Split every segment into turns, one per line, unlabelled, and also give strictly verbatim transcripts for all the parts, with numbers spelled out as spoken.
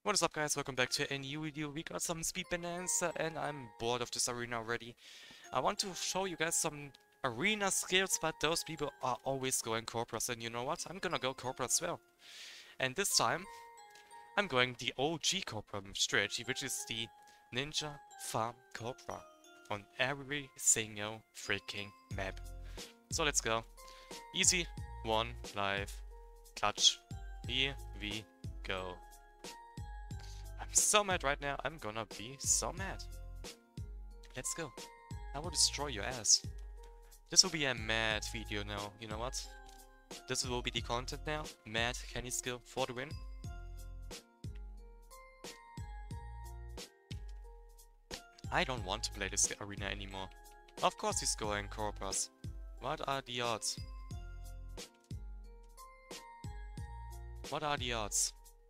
What is up, guys? Welcome back to a new video. We got some speed bonanza and I'm bored of this arena already. I want to show you guys some arena skills, but those people are always going Corpras, and you know what? I'm gonna go Corpra as well. And this time, I'm going the O G Corpra strategy, which is the Ninja Farm Corpra on every single freaking map. So let's go. Easy, one, live, clutch. Here we go. I'm so mad right now. I'm gonna be so mad. Let's go. I will destroy your ass. This will be a mad video now. You know what? This will be the content now. Mad Kenny skill for the win. I don't want to play this arena anymore. Of course he's going Corpus. What are the odds? What are the odds?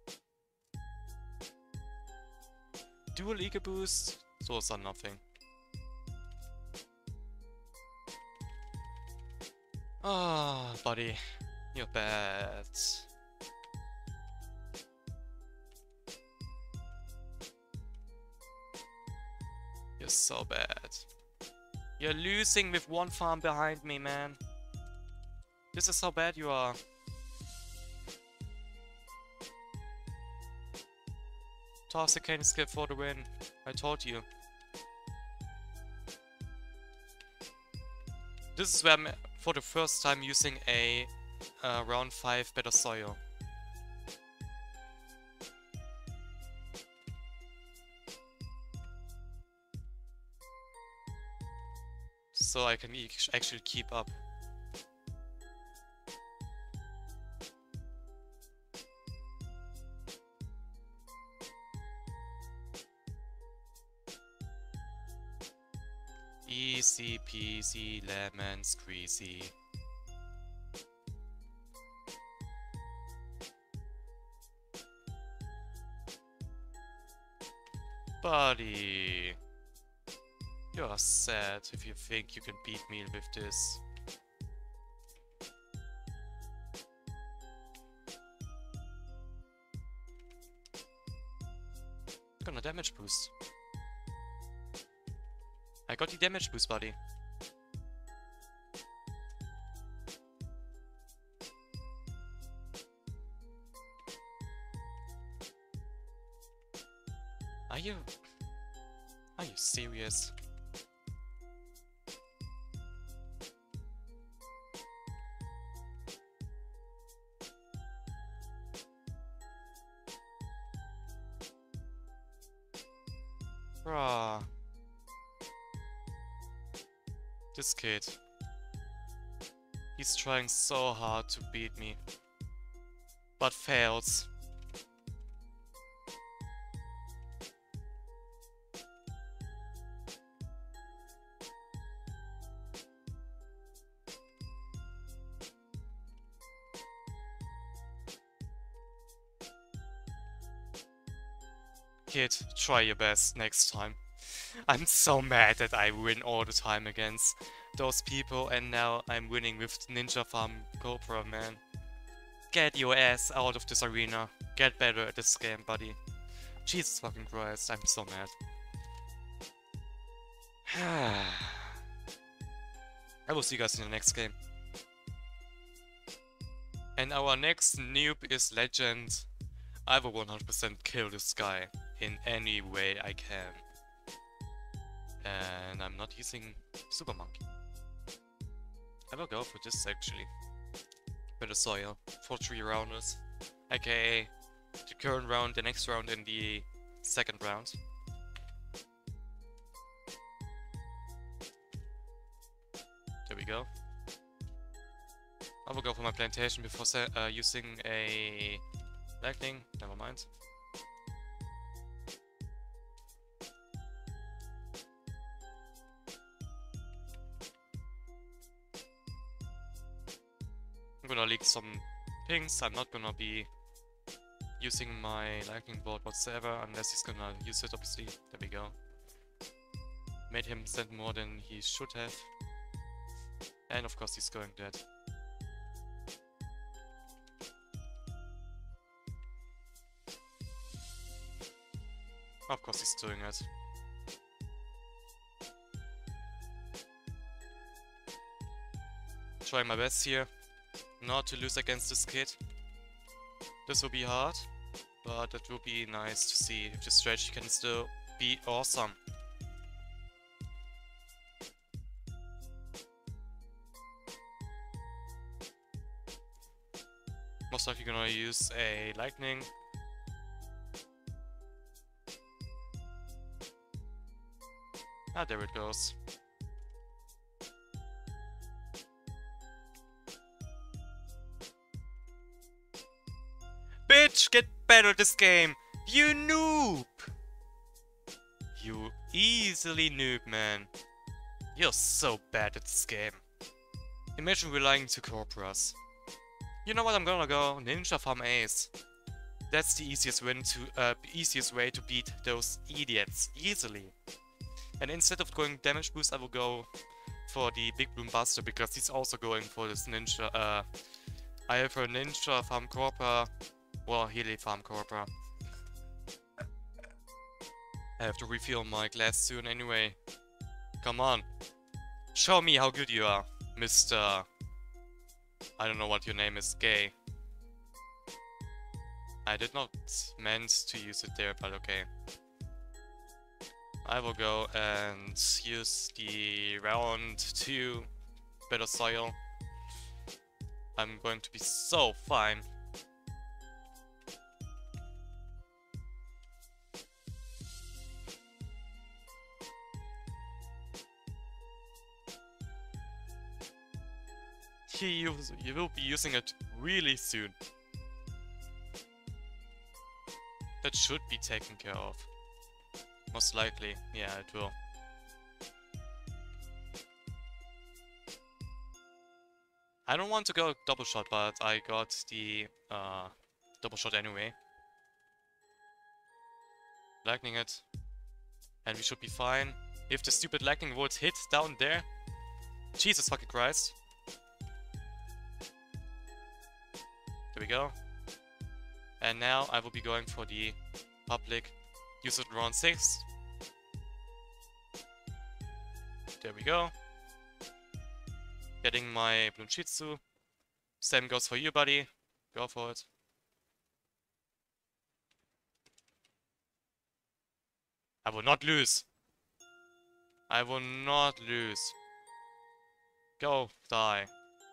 Dual Eager Boost? Those are nothing. Ah, oh, buddy. You're bad. You're so bad. You're losing with one farm behind me, man. This is how bad you are. Toss a cane skip for the win. I told you. This is where I'm for the first time using a uh, round five better soil. So I can e actually keep up. Easy peasy lemon squeezy. Buddy, you're sad if you think you can beat me with this. Gonna damage boost. I got the damage boost, buddy. Are you... Are you serious? Bruh. This kid. He's trying so hard to beat me. But fails. Kid, try your best next time. I'm so mad that I win all the time against those people, and now I'm winning with Ninja Farm Corpra, man. Get your ass out of this arena. Get better at this game, buddy. Jesus fucking Christ, I'm so mad. I will see you guys in the next game. And our next noob is Legend. I will one hundred percent kill this guy in any way I can. And I'm not using Super Monkey. I will go for this actually. For the soil. For three rounders. aka the current round, the next round, and the second round. There we go. I will go for my plantation before uh, using a lightning. Never mind. I'm gonna leak some pings. I'm not gonna be using my lightning bolt whatsoever unless he's gonna use it, obviously. There we go. Made him send more than he should have. And of course he's going dead. Of course he's doing it. Trying my best here not to lose against this kid. This will be hard, but it will be nice to see if the strategy can still be awesome. Most likely gonna use a lightning. Ah, there it goes. Bitch, get better this game! You noob! You easily noob, man. You're so bad at this game. Imagine relying to Corporas. You know what, I'm gonna go Ninja Farm Ace. That's the easiest win to uh, easiest way to beat those idiots easily. And instead of going damage boost, I will go for the Big Bloom Buster because he's also going for this ninja. Uh, I have a Ninja Farm Corpora, well, Healy Farm Corpora. I have to refill my glass soon anyway. Come on, show me how good you are, Mister I don't know what your name is, Gay. I did not meant to use it there, but okay. I will go and use the round two better soil. I'm going to be so fine. He use, you will be using it really soon. That should be taken care of. Most likely, yeah, it will. I don't want to go double shot, but I got the uh, double shot anyway. Lightning it. And we should be fine. If the stupid lightning would hit down there. Jesus fucking Christ. There we go. And now I will be going for the public. Use it in round six. There we go. Getting my Bloonchitsu. Same goes for you, buddy. Go for it. I will not lose. I will not lose. Go, die.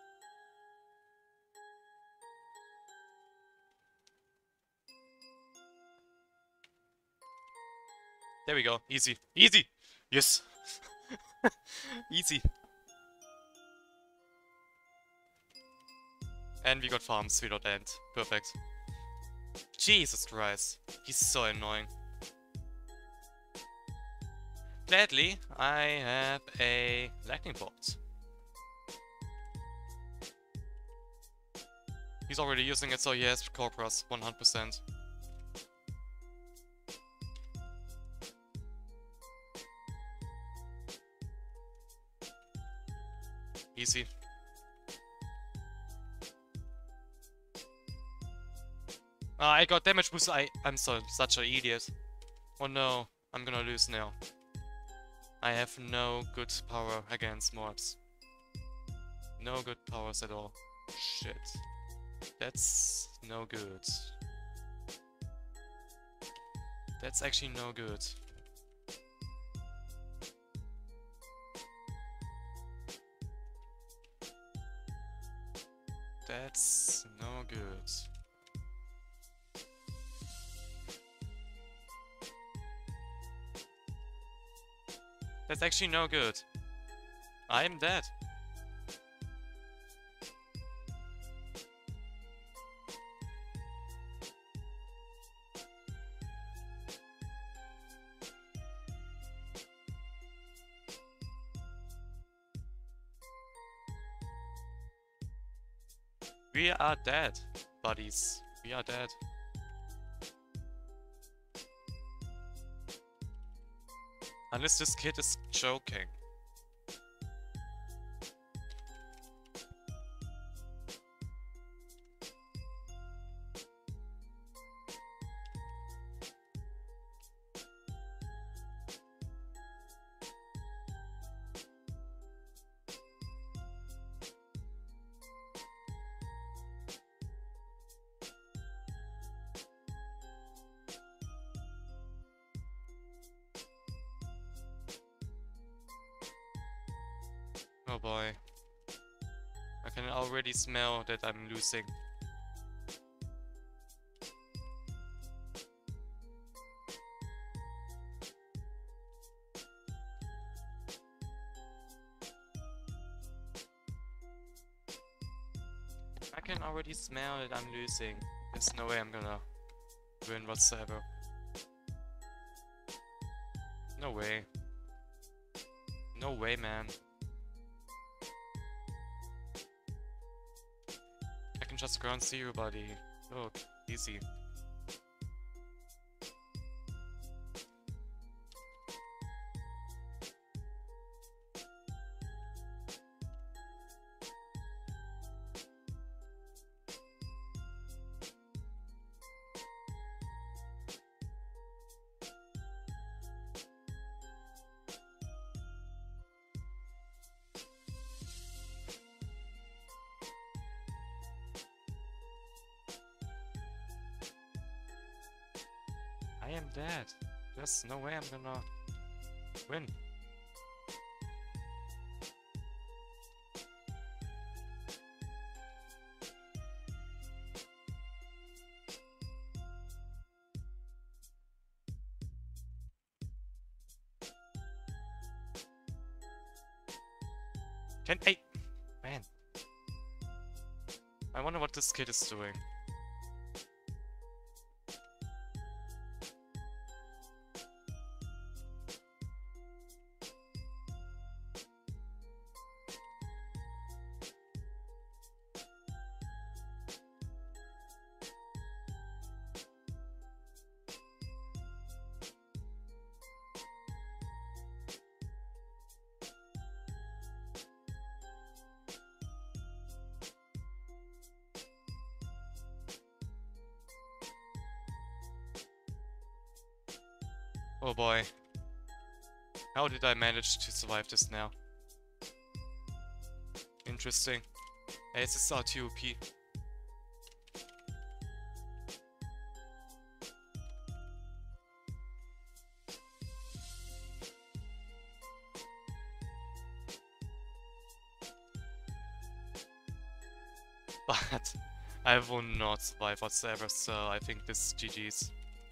There we go. Easy. Easy! Yes! Easy. And we got farms without end. Perfect. Jesus Christ. He's so annoying. Gladly, I have a lightning bolt. He's already using it, so he has Corporas, one hundred percent. Easy. Uh, I got damage boost. I, I'm so such an idiot. Oh no, I'm gonna lose now. I have no good power against mobs. No good powers at all. Shit. That's no good. That's actually no good. That's no good. That's actually no good. I'm dead. We are dead, buddies. We are dead. Unless this kid is joking. boy. I can already smell that I'm losing. I can already smell that I'm losing. There's no way I'm gonna win whatsoever. No way. No way, man. I can just ground zero, buddy. Look, easy. I am dead. There's no way I'm gonna win. Can I? Man. I wonder what this kid is doing. Oh boy. How did I manage to survive this now? Interesting. Hey, this is R T O P. But I will not survive whatsoever, so I think this is G G's.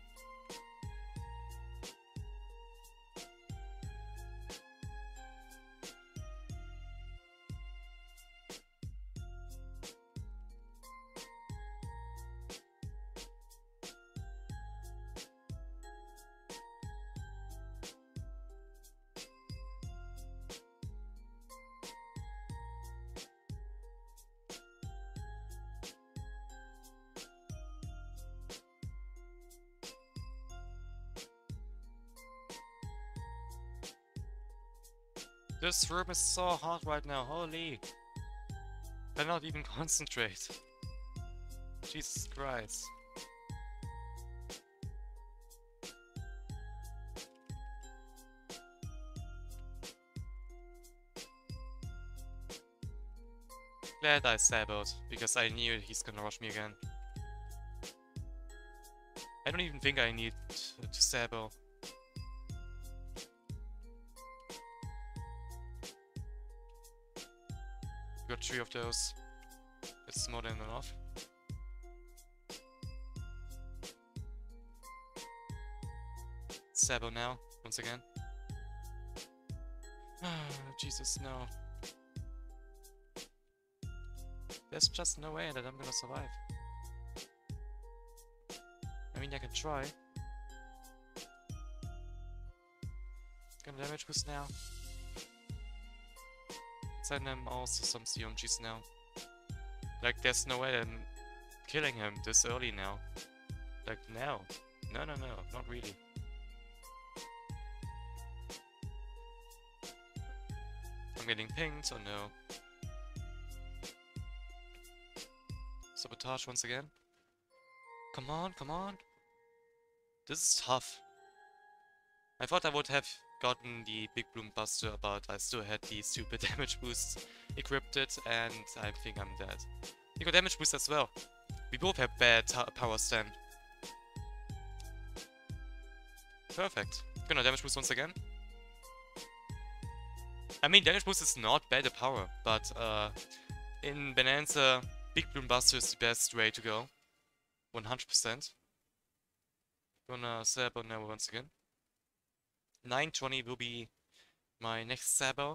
This room is so hot right now, holy! I cannot even concentrate. Jesus Christ. Glad I saboed, because I knew he's gonna rush me again. I don't even think I need to sabo. Got three of those. It's more than enough. Sabo now, once again. Jesus, no. There's just no way that I'm gonna survive. I mean, I can try. Gonna damage boost now. Send him also some C M Gs now. Like, there's no way I'm killing him this early now. Like, now. No, no, no, not really. I'm getting pinged or no? Sabotage once again. Come on, come on. This is tough. I thought I would have gotten the Big Bloom Buster, but I still had the stupid damage boost equipped, and I think I'm dead. You got damage boost as well. We both have bad power stand. Perfect. Gonna damage boost once again. I mean, damage boost is not bad at power, but uh, in Bonanza, Big Bloom Buster is the best way to go. one hundred percent. Gonna Sabo now once again. nine twenty will be my next Sabo.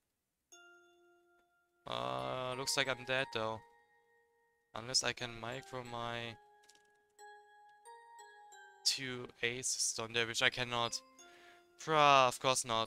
Uh, looks like I'm dead though. Unless I can micro my two aces down there, which I cannot. Bruh, of course not.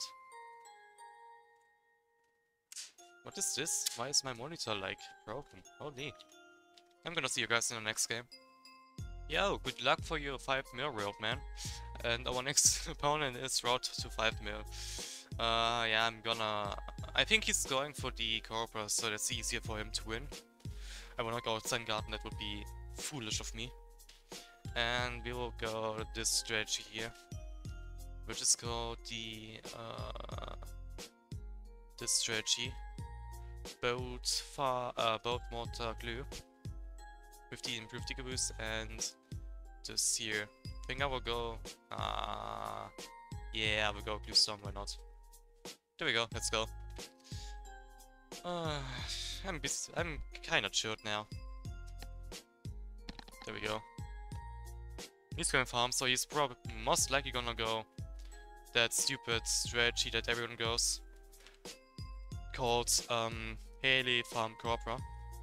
What is this? Why is my monitor like broken? Holy. I'm gonna see you guys in the next game. Yo, good luck for your five mil world, man. And our next opponent is route to five mil. Uh, yeah, I'm gonna... I think he's going for the Cobra, so that's easier for him to win. I will not go Zen Garden, that would be foolish of me. And we will go this strategy here. We'll just go the... Uh, this strategy. Boat, far, uh, boat mortar glue. With the improved Digger Boost and this here. I think I will go... Uh, yeah, I will go Glue Storm, why not? There we go, let's go. Uh, I'm I'm kinda chilled now. There we go. He's going farm, so he's probably most likely gonna go that stupid strategy that everyone goes. Called um, Haley Farm Cobra.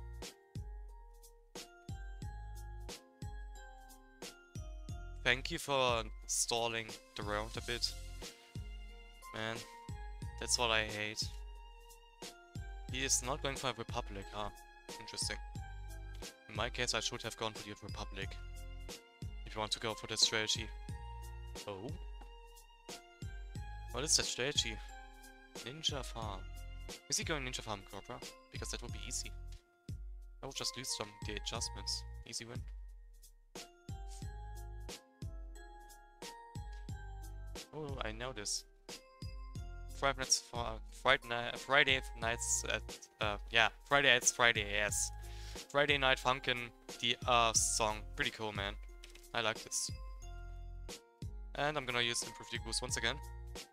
Thank you for stalling the round a bit. Man, that's what I hate. He is not going for a Republic, huh? Interesting. In my case, I should have gone for the Republic. If you want to go for that strategy. Oh? What is that strategy? Ninja Farm. Is he going Ninja Farm Cobra? Because that would be easy. I will just lose some the adjustments. Easy win. Oh, I know this. Friday nights for Friday night, Friday nights at uh yeah Friday nights Friday yes Friday Night Funkin' the uh song, pretty cool, man. I like this. And I'm gonna use Improved Digger Boost once again.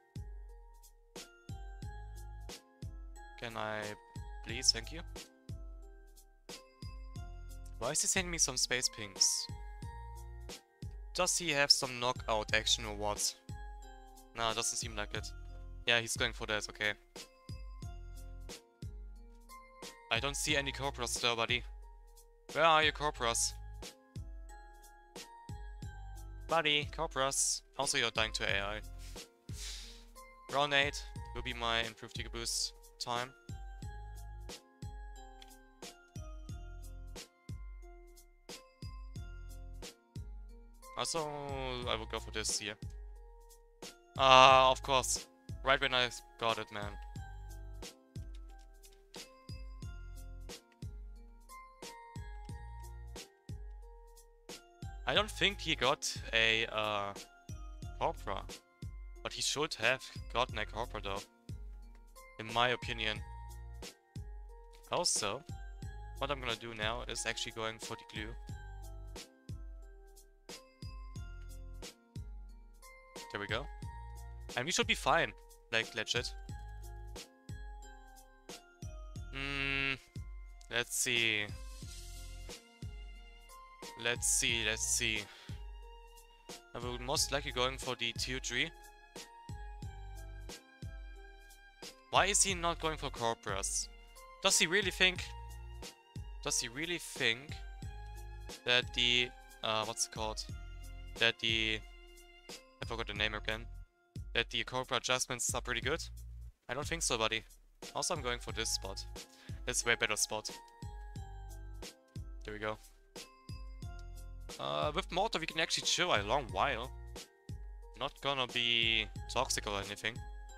Can I please? Thank you. Why is he sending me some space pings? Does he have some knockout action or what? Nah, doesn't seem like it. Yeah, he's going for that, okay. I don't see any Cobras though, buddy. Where are your Cobras? Buddy, Cobras. Also, you're dying to A I. Round eight will be my Improved Digger Boost time. Also, I will go for this here. Ah, uh, of course. Right when I got it, man. I don't think he got a uh, Cobra, but he should have gotten a Cobra though, in my opinion. Also, what I'm gonna do now is actually going for the glue. There we go. And we should be fine, like legit. Hmm, let's see. Let's see, let's see. I will most likely going for the tier three. Why is he not going for Cobras? Does he really think... Does he really think that the... Uh, what's it called? That the... I forgot the name again. That the Cobra adjustments are pretty good? I don't think so, buddy. Also, I'm going for this spot. It's a way better spot. There we go. Uh, with Mortar we can actually chill a long while. Not gonna be toxic or anything.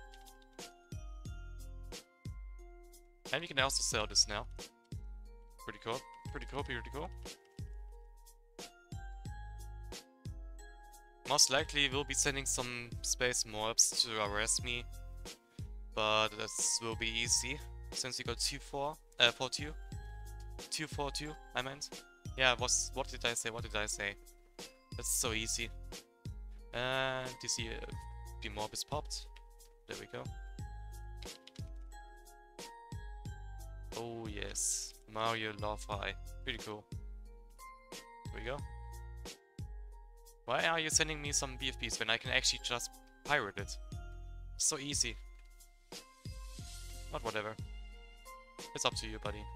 And we can also sell this now. Pretty cool. Pretty cool, pretty cool. Most likely we'll be sending some space mobs to harass me. But this will be easy. Since we got two four, uh, four two. two four two, I meant. Yeah, what's, what did I say? What did I say? That's so easy. And you see, uh, the mob is popped. There we go. Oh yes, Mario Lo-Fi. Pretty cool. Here we go. Why are you sending me some B F Bs when I can actually just pirate it? So easy. But whatever. It's up to you, buddy.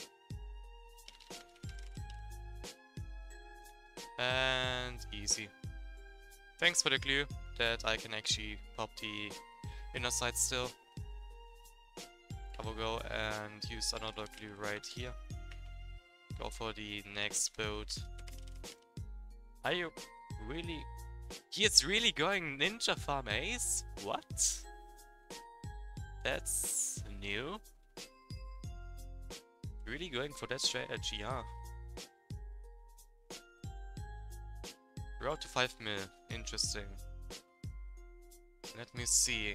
And easy. Thanks for the glue that I can actually pop the inner side still. I will go and use another glue right here. Go for the next boat. Are you really... He is really going Ninja Farm Ace? What? That's new. Really going for that strategy, huh? Road to five mil. Interesting. Let me see.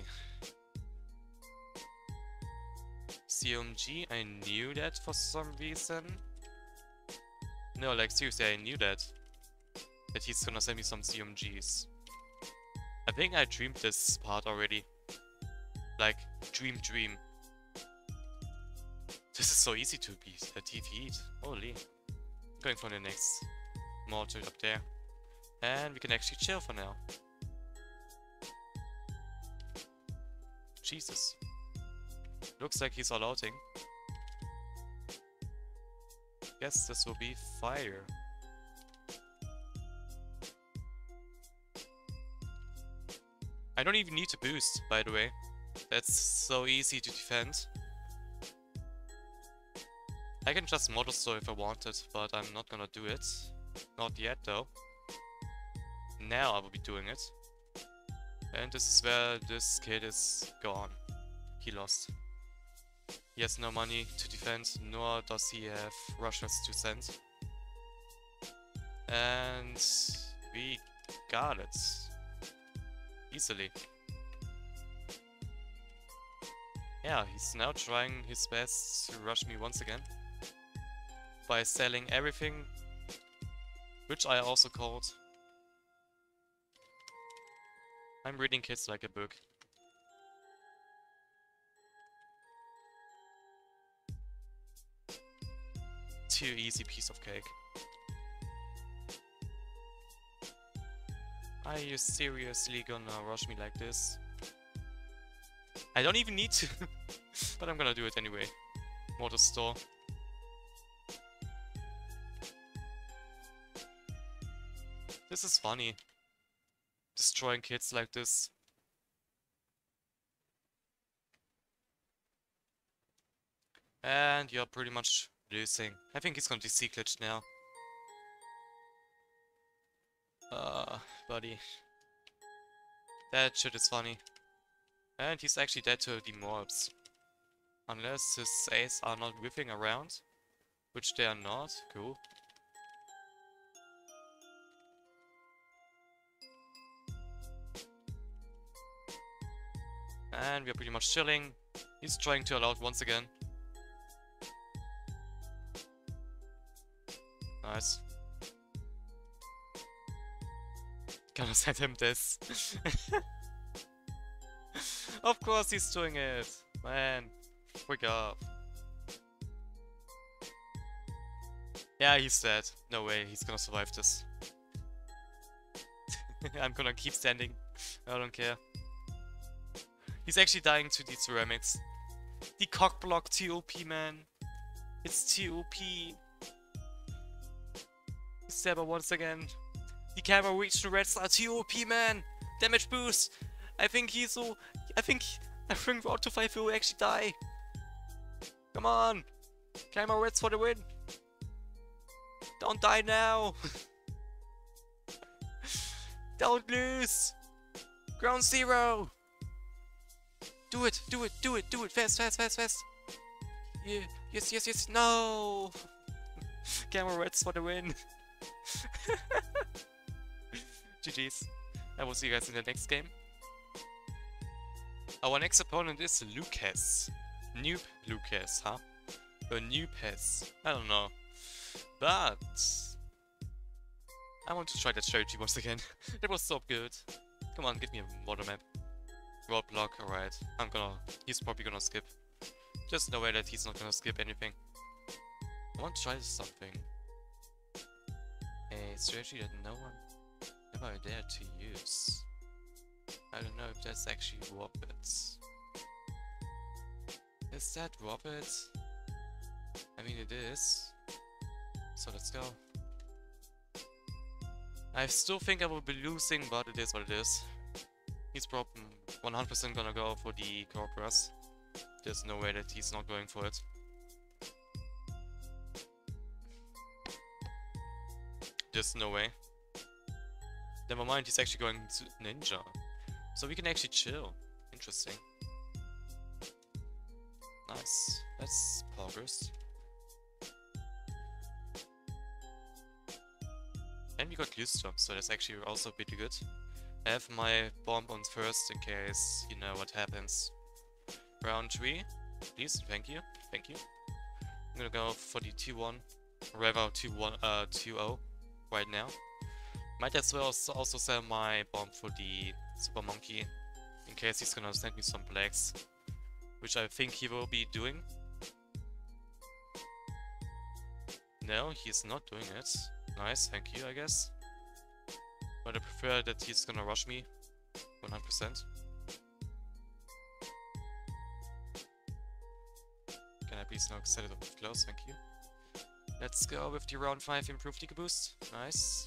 C M G, I knew that for some reason. No, like seriously, I knew that. That he's gonna send me some C M Gs. I think I dreamed this part already. Like, dream dream. This is so easy to be a T V. Holy. Going for the next mortar up there. And we can actually chill for now. Jesus. Looks like he's all outing. Guess this will be fire. I don't even need to boost, by the way. That's so easy to defend. I can just Mortal Store if I wanted, but I'm not gonna do it. Not yet, though. Now I will be doing it. And this is where this kid is gone. He lost. He has no money to defend, nor does he have Russians to send. And we got it. Easily. Yeah, he's now trying his best to rush me once again. By selling everything, which I also called. I'm reading kids like a book. Too easy piece of cake. Are you seriously gonna rush me like this? I don't even need to, but I'm gonna do it anyway. Mortal Store. This is funny. Destroying kids like this. And you're pretty much losing. I think he's gonna be C glitched now. Uh, buddy. That shit is funny. And he's actually dead to the mobs. Unless his A's are not whiffing around. Which they are not. Cool. And we're pretty much chilling. He's trying to allow it once again. Nice. Gonna send him this. Of course he's doing it. Man, wake up. Yeah, he's dead. No way, he's gonna survive this. I'm gonna keep standing. I don't care. He's actually dying to the ceramics. The cockblock T O P, man. It's T O P. Saber once again. The camera reached the red star. T O P, man. Damage boost. I think he's so. I think. I think Road to five will actually die. Come on. Camera reds for the win. Don't die now. Don't lose. Ground zero. Do it, do it, do it, do it. Fast, fast, fast, fast. Yeah, yes, yes, yes. No. Camera reds for the win. G G's. I will see you guys in the next game. Our next opponent is Lucas. Noob Lucas, huh? Or Noobes. I don't know. But I want to try that strategy once again. It was so good. Come on, give me a water map. Roadblock, alright. I'm gonna... He's probably gonna skip. There's no way that he's not gonna skip anything. I want to try something. A strategy that no one ever dared to use. I don't know if that's actually Roberts. Is that Roberts? I mean it is. So let's go. I still think I will be losing, but it is what it is. He's probably one hundred percent gonna go for the Corpus. There's no way that he's not going for it. There's no way. Never mind, he's actually going to Ninja. So we can actually chill. Interesting. Nice. That's progress. And we got Glustorm, so that's actually also pretty good. I have my bomb on first in case you know what happens. Round three, please, thank you, thank you. I'm gonna go for the two one, or rather two one, uh, two zero right now. Might as well also sell my bomb for the Super Monkey in case he's gonna send me some blacks, which I think he will be doing. No, he's not doing it. Nice, thank you, I guess. But I prefer that he's gonna rush me one hundred percent. Can I please now set it up close? Thank you. Let's go with the round five improved Eco Boost. Nice.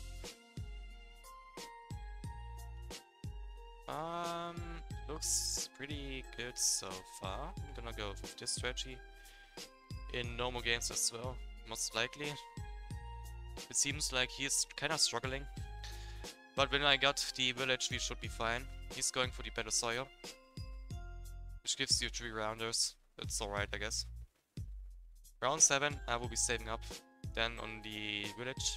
Um, looks pretty good so far. I'm gonna go with this strategy in normal games as well, most likely. It seems like he's kinda struggling. But when I got the village, we should be fine. He's going for the Battle Sawyer, which gives you three rounders. It's alright, I guess. Round seven, I will be saving up. Then on the village.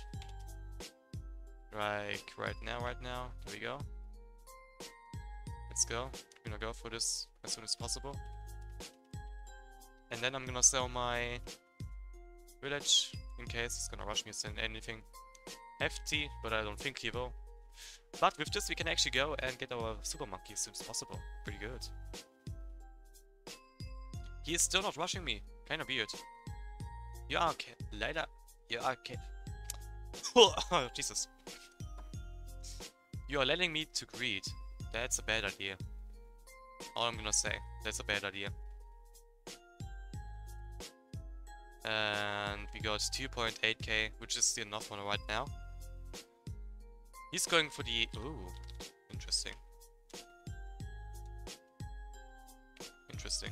Like right now, right now. There we go. Let's go. I'm gonna go for this as soon as possible. And then I'm gonna sell my village in case he's gonna rush me and anything hefty, but I don't think he will. But with this we can actually go and get our Super Monkey as soon as possible. Pretty good. He is still not rushing me. Kinda weird. You are okay. Later. You are okay. Oh, Jesus. You are letting me to greed. That's a bad idea. All I'm gonna say. That's a bad idea. And we got two point eight K, which is enough one right now. He's going for the... Ooh, interesting. Interesting.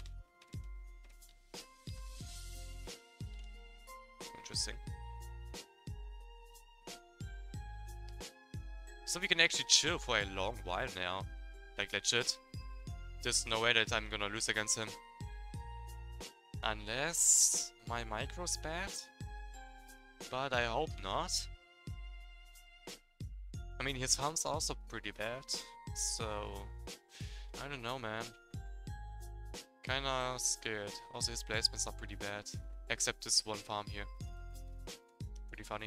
Interesting. So we can actually chill for a long while now. Like legit. There's no way that I'm gonna lose against him. Unless my micro's bad. But I hope not. I mean, his farm's also pretty bad. So... I don't know, man. Kinda scared. Also, his placements are pretty bad. Except this one farm here. Pretty funny.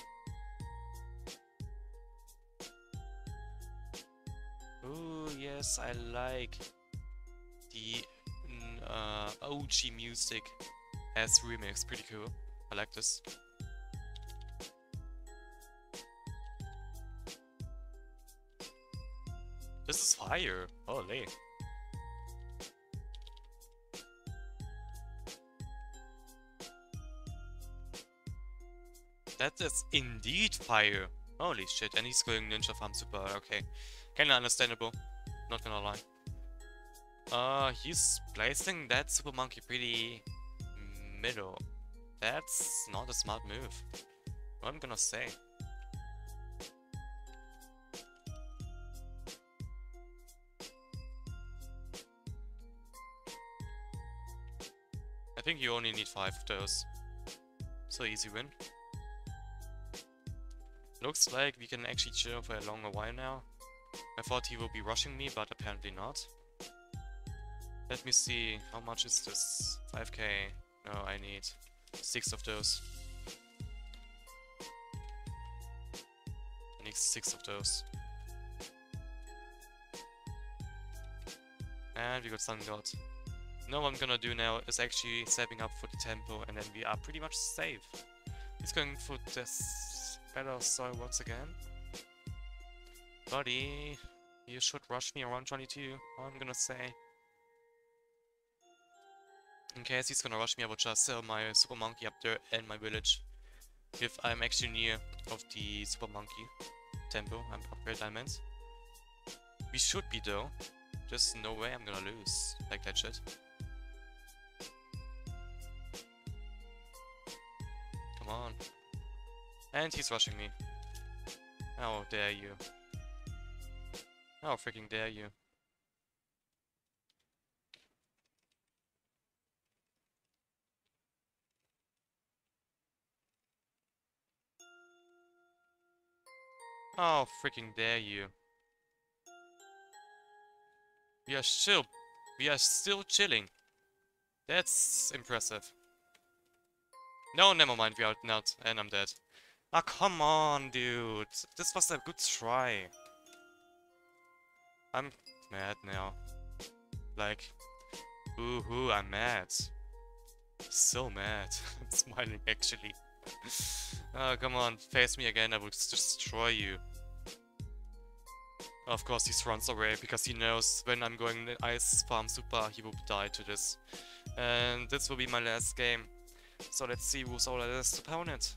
Ooh, yes, I like the uh, O G music as remix. Pretty cool. I like this. This is fire. Holy. That is indeed fire. Holy shit. And he's going Ninja Farm super. Okay. Kinda understandable. Not gonna lie. Uh, he's placing that Super Monkey pretty middle. That's not a smart move. What I'm gonna say. I think you only need five of those. So easy win. Looks like we can actually chill for a longer while now. I thought he will be rushing me, but apparently not. Let me see, how much is this? five K? No, I need six of those. I need six of those. And we got Sun God. No, what I'm gonna do now is actually stepping up for the tempo, and then we are pretty much safe. He's going for this better soil once again. Buddy, you should rush me around twenty-two, I'm gonna say. In case he's gonna rush me, I will just sell my Super Monkey up there and my village. If I'm actually near of the Super Monkey tempo, I'm upgrade diamonds. We should be though. There's no way I'm gonna lose like that shit. Come on. And he's rushing me. How dare you. How freaking dare you. How freaking dare you. We are still, we are still chilling. That's impressive. No, never mind, we are not, and I'm dead. Ah, come on, dude. This was a good try. I'm mad now. Like, boo-hoo, I'm mad. So mad. I'm smiling, actually. Oh, come on, face me again, I will destroy you. Of course, he runs away, because he knows when I'm going the Ice Farm Super, he will die to this. And this will be my last game. So let's see who's our last opponent.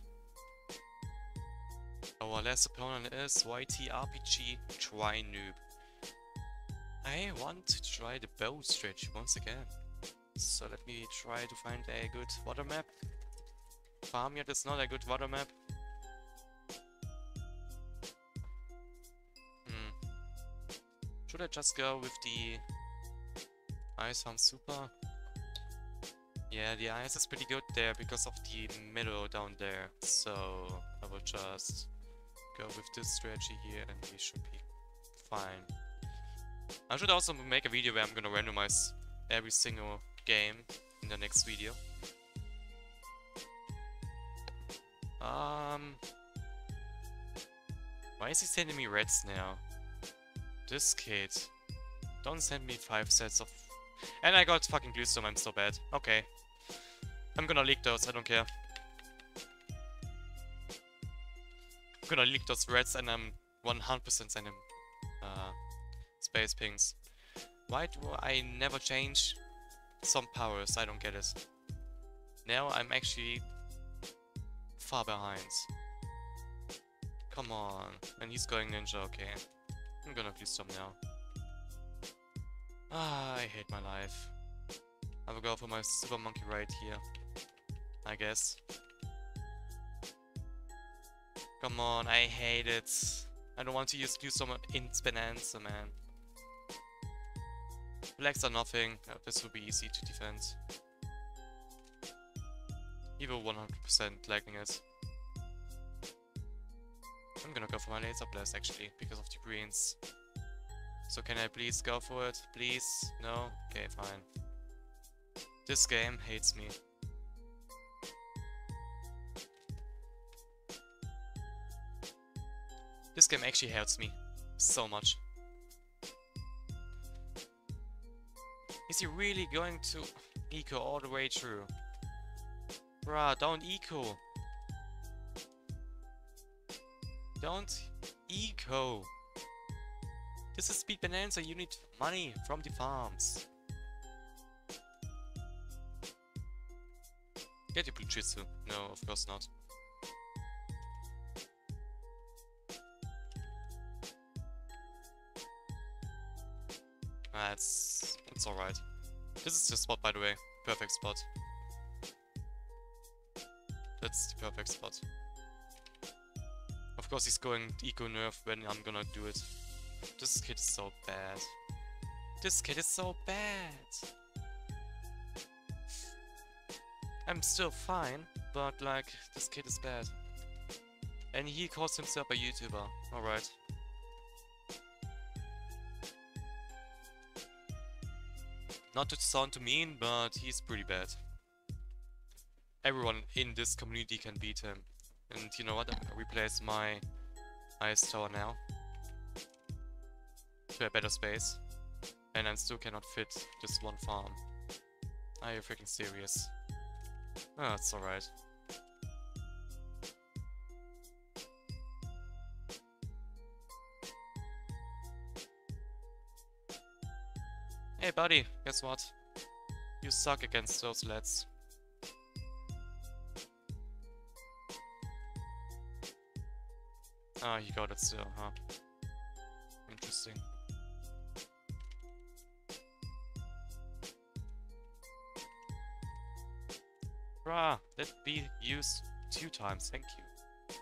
Our last opponent is Y T R P G Try Noob. I want to try the bow stretch once again. So let me try to find a good water map. Farmyard is not a good water map. Hmm. Should I just go with the Ice Farm Super? Yeah, the ice is pretty good there because of the meadow down there. So I will just go with this strategy here and we should be fine. I should also make a video where I'm gonna randomize every single game in the next video. Um, why is he sending me reds now? This kid. Don't send me five sets of... And I got fucking Gluestone, I'm so bad. Okay. I'm gonna leak those, I don't care. I'm gonna leak those reds and I'm one hundred percent sending uh, space pings. Why do I never change some powers? I don't get it. Now I'm actually far behind. Come on. And he's going ninja, okay. I'm gonna Gluestone now. Ah, I hate my life. I will go for my Super Monkey right here, I guess. Come on, I hate it. I don't want to use do some instant answer, man. Flags are nothing. Uh, this will be easy to defend. He will one hundred percent lagging it. I'm gonna go for my laser blast actually, because of the greens. So can I please go for it? Please? No? Okay, fine. This game hates me. This game actually hurts me so much. Is he really going to eco all the way through? Bruh, don't eco. Don't eco. This is Speed Bonanza, you need money from the farms. Get your Blue-Jitsu. No, of course not. Ah, it's, it's alright. This is the spot, by the way. Perfect spot. That's the perfect spot. Of course he's going eco nerf when I'm gonna do it. This kid is so bad. This kid is so bad. I'm still fine, but like, this kid is bad. And he calls himself a YouTuber. Alright. Not to sound too mean, but he's pretty bad. Everyone in this community can beat him. And you know what? I replace my ice tower now to a better space. And I still cannot fit this one farm. Are you freaking serious? Oh, it's alright. Hey buddy, guess what? You suck against those lads. Ah, he got it still, huh? Interesting. Bruh, let be used two times, thank you.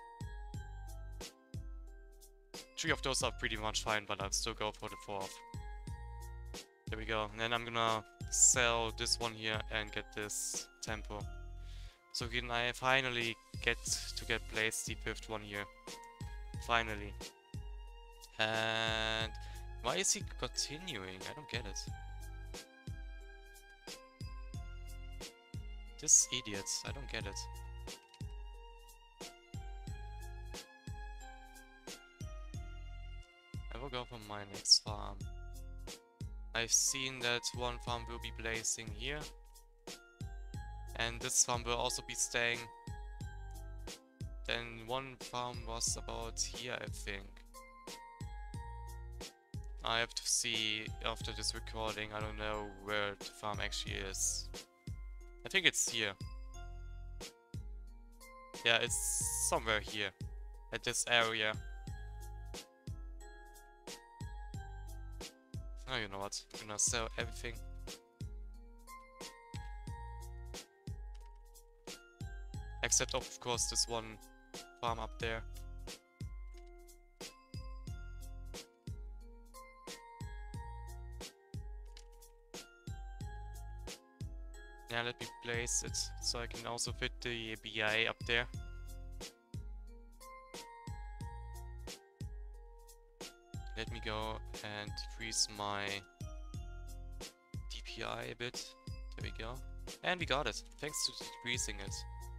Three of those are pretty much fine, but I'll still go for the fourth. There we go. And then I'm gonna sell this one here and get this tempo. So can I finally get to get placed the fifth one here. Finally. And why is he continuing? I don't get it. This idiot, I don't get it. I will go for my next farm. I've seen that one farm will be blazing here. And this farm will also be staying. Then one farm was about here, I think. I have to see after this recording. I don't know where the farm actually is. I think it's here. Yeah, it's somewhere here. At this area. Oh, you know what? I'm gonna sell everything. Except, of course, this one farm up there. Yeah, let me place it so I can also fit the B I up there. Let me go and decrease my D P I a bit. There we go. And we got it, thanks to decreasing it.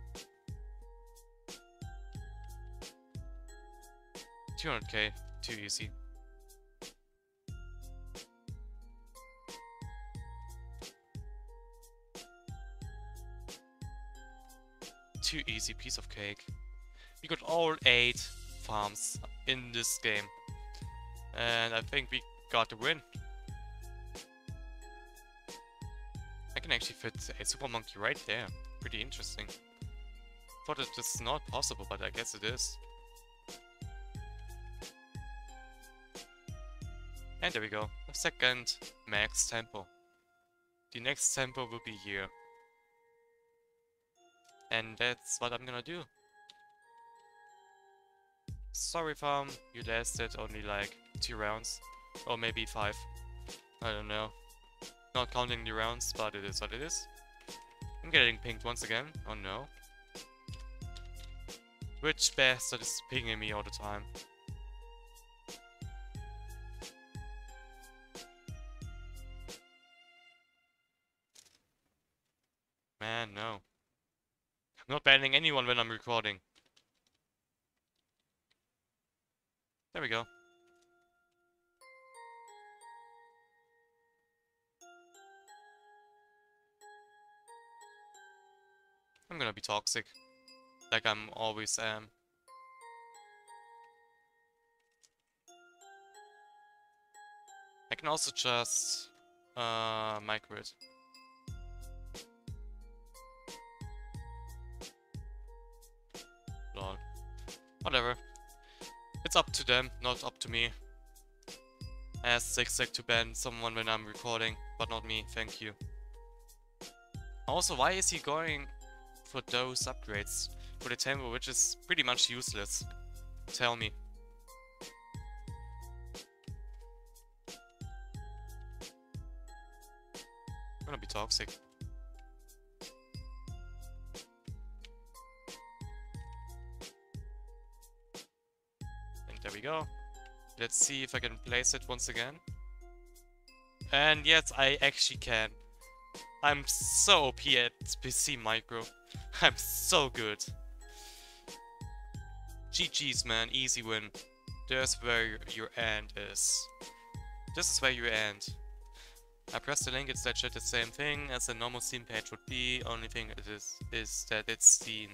two hundred K, too easy. Too easy, piece of cake. We got all eight farms in this game. And I think we got the win. I can actually fit a super monkey right there. Pretty interesting. Thought it was not possible, but I guess it is. And there we go. A second max tempo. The next tempo will be here. And that's what I'm gonna do. Sorry farm, you lasted only like two rounds. Or maybe five. I don't know. Not counting the rounds, but it is what it is. I'm getting pinged once again. Oh no. Which bastard is pinging me all the time? Man, no. I'm not banning anyone when I'm recording. There we go. I'm gonna be toxic. Like I'm always am. I can also just uh micro it. Lol. Whatever. It's up to them, not up to me. I asked Zigzag to ban someone when I'm recording, but not me, thank you. Also, why is he going for those upgrades? For the tempo, which is pretty much useless. Tell me. I'm gonna be toxic. And there we go. Let's see if I can place it once again. And yes, I actually can. I'm so O P at P C micro. I'm so good. G G's man, easy win. There's where your end is. This is where you end. I press the link, it's legit the same thing as a normal Steam page would be. Only thing it is is that it's Steam.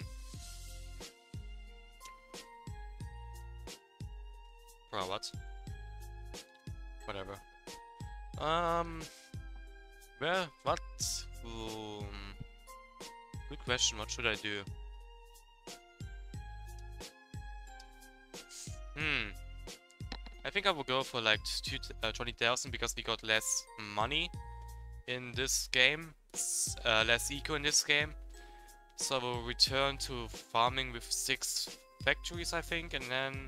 Bro, what? Whatever. Um, well, what? Um, good question. What should I do? Hmm. I think I will go for like twenty thousand because we got less money in this game, uh, less eco in this game. So we'll return to farming with six factories, I think, and then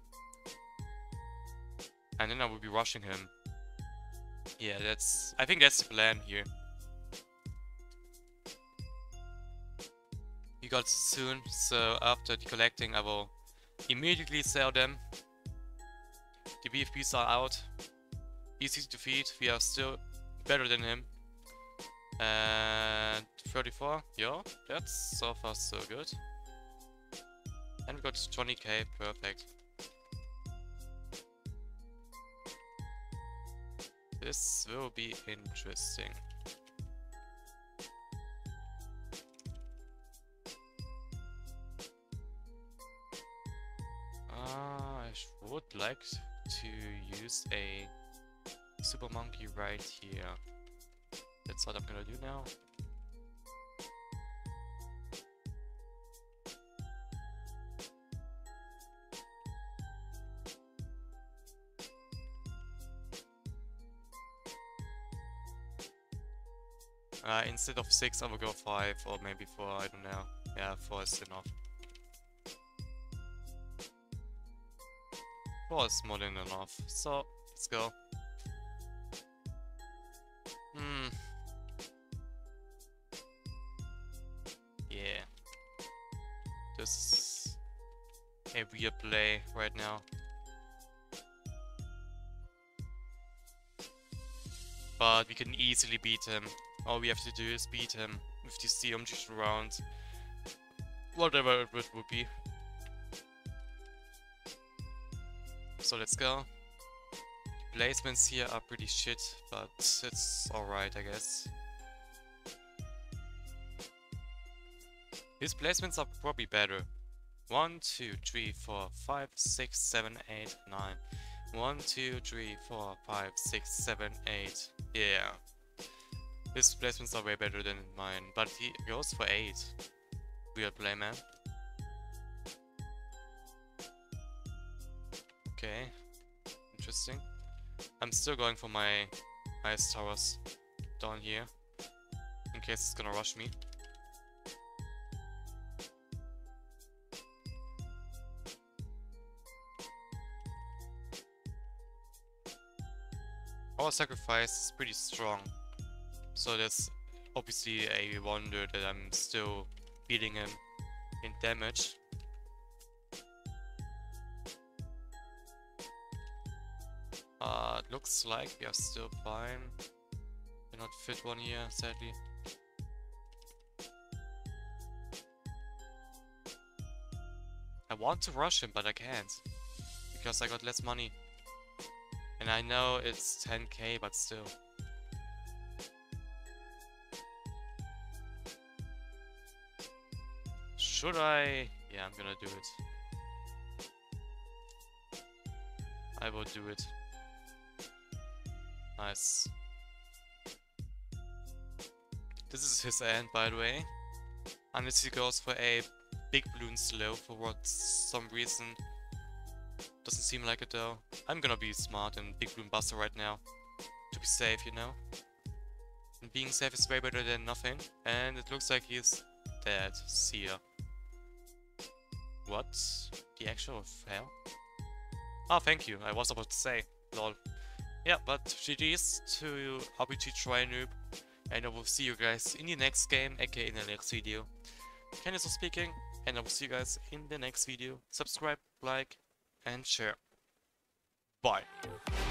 and then I will be rushing him. Yeah, that's. I think that's the plan here. We got soon, so after collecting, I will immediately sell them. The B F Bs are out. Easy to defeat. We are still better than him. And thirty-four, yeah, that's so far so good. And we got twenty K, perfect. This will be interesting. Uh, I would like to use a Super Monkey right here. That's what I'm gonna do now. Uh, instead of six, I will go five or maybe four, I don't know. Yeah, four is enough. Four is more than enough, so let's go. Hmm. Yeah. This is a weird play right now. But we can easily beat him. All we have to do is beat him with the C M G round. Whatever it would, would be. So let's go. Placements here are pretty shit, but it's alright, I guess. His placements are probably better. one, two, three, four, five, six, seven, eight, nine. one, two, three, four, five, six, seven, eight. Yeah. His placements are way better than mine, but he goes for eight. Weird play, man. Okay. Interesting. I'm still going for my ice towers down here, in case it's gonna rush me. Our sacrifice is pretty strong, so that's obviously a wonder that I'm still beating him in damage. Uh, it looks like we are still fine. We're not fit one here, sadly. I want to rush him, but I can't, because I got less money. And I know it's ten K, but still. Should I? Yeah, I'm gonna do it. I will do it. Nice. This is his end, by the way. Unless he goes for a big balloon slow for what some reason. Doesn't seem like it though. I'm gonna be smart and big balloon buster right now. To be safe, you know. And being safe is way better than nothing. And it looks like he's dead. See ya. What? The actual hell? Oh, thank you. I was about to say. Lol. Yeah, but G G's to R P G Trinoob. And I will see you guys in the next game, aka in the next video. Kennyso speaking, and I will see you guys in the next video. Subscribe, like, and share. Bye.